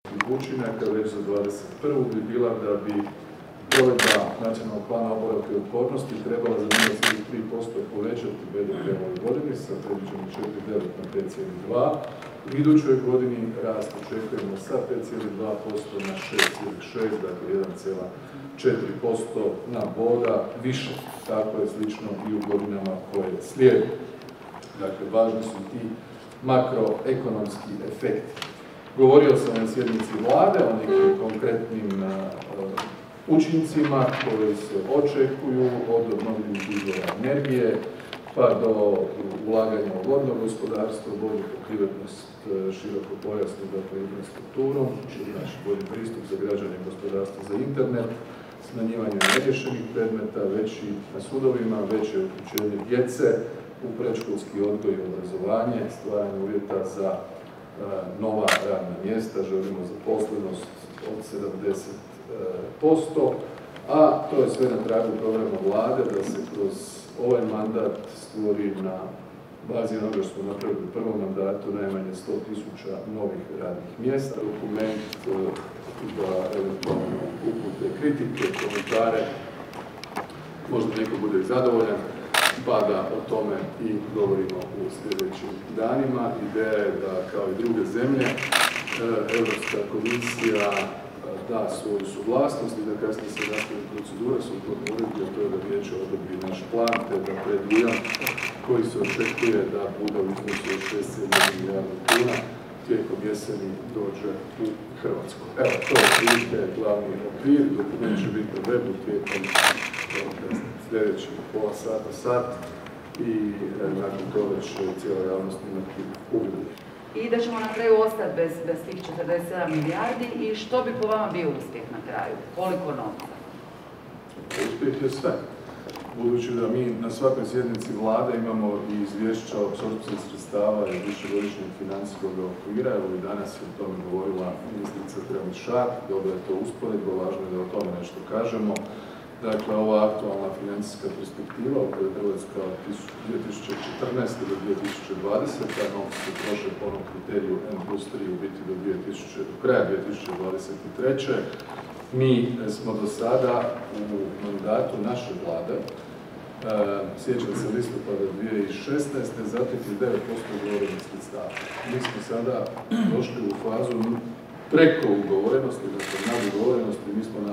učinaka već za 2021. bi bila da bi provedba Nacionalnog plana oporavka i otpornosti trebala za 0,3% povećati BDP u ovoj godini sa predviđenih 4,9 na 5,2. U idućoj godini rast očekujemo sa 5,2% na 6,6, dakle 1,4% na boda više. Tako je slično i u godinama koje slijede. Dakle, važni su ti makroekonomski efekti. Govorio sam na sjednici vlade o nekim konkretnim učincima koji se očekuju od obnovljivih izvora energije pa do ulaganja u vodno gospodarstvo, bolju pokrivenost širokopojasnu, dakle infrastrukturom, što znači bolji pristup za građane i gospodarstvo za internet, smanjivanje neriješenih predmeta, veći na sudovima, veće uključenje djece u predškolski odgoj i obrazovanje, stvaranje uvjeta za nova radna mjesta, želimo zaposlenost od 70%, a to je sve na tragu programa vlade da se kroz ovaj mandat stvori na bazi onoga što smo napravili u prvom mandatu najmanje 100.000 novih radnih mjesta. Dokument da eventualno upute kritike, komentare, možda neko bude zadovoljan, pa da o tome i govorimo u sljedećim danima. Ideja je da, kao i druge zemlje, Europska komisija da svoju suglasnost i da kasnije se nastavi procedura sukladno uredbi, a to je da vijeće odobri naš plan, te da predujam koji se očekuje da bude u iznosu od 6,1 milijardi kuna tijekom jeseni dođe u Hrvatsku. Evo, to je prilike glavni okvir, dokument će biti na webu tijekom sljedećih pola sata, sat i nakon toga će cijela javnost imati uvid. I da ćemo na kraju ostati bez tih 47 milijardi i što bi po vama bio uspjeh na kraju? Koliko novca? Uspjeh je sve. Budući da mi na svakoj sjednici vlade imamo i izvješća o apsorpciji sredstava i višegodišnjeg financijskog okvira, evo i danas je o tome govorila ministrica Tramišak, dobro je to usporedba, važno je da o tome nešto kažemo. Dakle, ova aktualna financijska perspektiva u kojoj je Hrvatska od 2014. do 2020. novci se troše po onom kriteriju N+3 u biti do kraja 2023. Mi smo do sada u mandatu naše vlade, sjećam se listopada 2016. zatekli 9% ugovorenih sredstava. Mi smo sada došli u fazu preko ugovorenosti, dakle nad ugovorenosti, mi smo na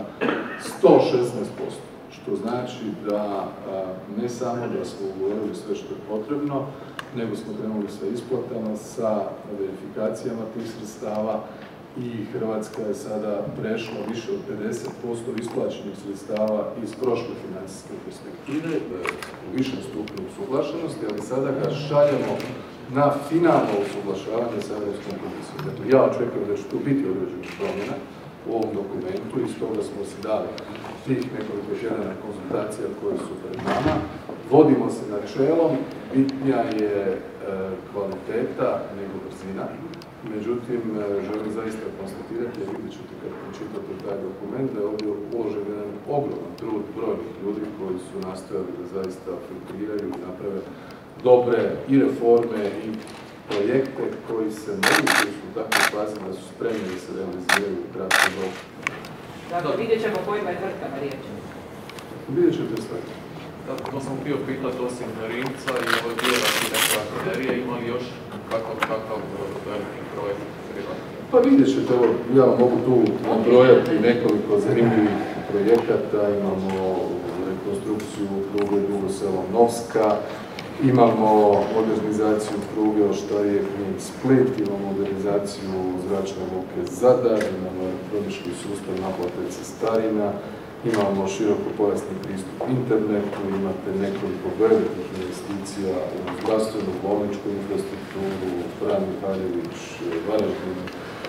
116%, što znači da ne samo da smo ugovorili sve što je potrebno, nego smo krenuli sa isplatama, sa verifikacijama tih sredstava i Hrvatska je sada prešla više od 50% isplaćenih sredstava iz prošle financijske perspektive, u višem stupnju usuglašenosti, ali sada ga šaljemo na finalno usuglašavanje sa Europskom komisijom. Dakle, ja očekujem da će tu biti određenih promjena u ovom dokumentu i stoga smo si dali tih nekoliko tjedana konzultacija koje su pred nama. Vodimo se načelom, bitnija je kvaliteta nego brzina. Međutim, želim zaista konstatirati, jer vidjet ćete kad pročitate taj dokument, da je ovdje uložen jedan ogroman trud brojnih ljudi koji su nastojali da zaista filtriraju i naprave dobre i reforme i projekte koji se mogu, koji su u takvoj fazi da su spremni da se realiziraju u kratkom roku. Dakle, vidjet ćemo kojima je tvrtkama riječ. Vidjet ćete sve. To sam htio pitati, osim Rimca i ove dvije rafinerije, ima li još kakav veliki projekt privatni? Pa vidjet ćete, evo, ja vam mogu tu nabrojati nekoliko zanimljivih projekata. Imamo rekonstrukciju pruge Dugo Selo-Novska, imamo modernizaciju pruge Oštarije Knin-Split, imamo modernizaciju zračne luke Zadar, imamo elektronički sustav naplate cestarina, imamo širokopojasni pristup internetu, imate nekoliko velikih investicija u zdravstvenu, bolničku infrastrukturu, Frani Haljević, Varaždin,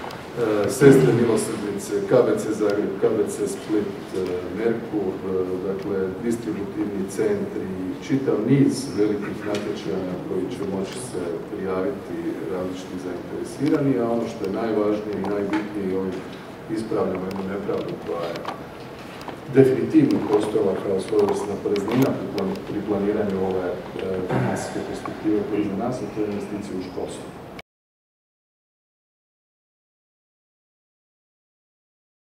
Sestre milosrdnice, KBC Zagreb, KBC Split, Merkur, dakle distributivni centri, čitav niz velikih natječaja na koji će moći se prijaviti različiti zainteresirani, a ono što je najvažnije i najbitnije, ovim ispravljamo jednu nepravdu koja je definitivno postojala kao svojevrsna praznina pri planiranju ove financijske perspektive koje za nas, a to je investicija u školstvo.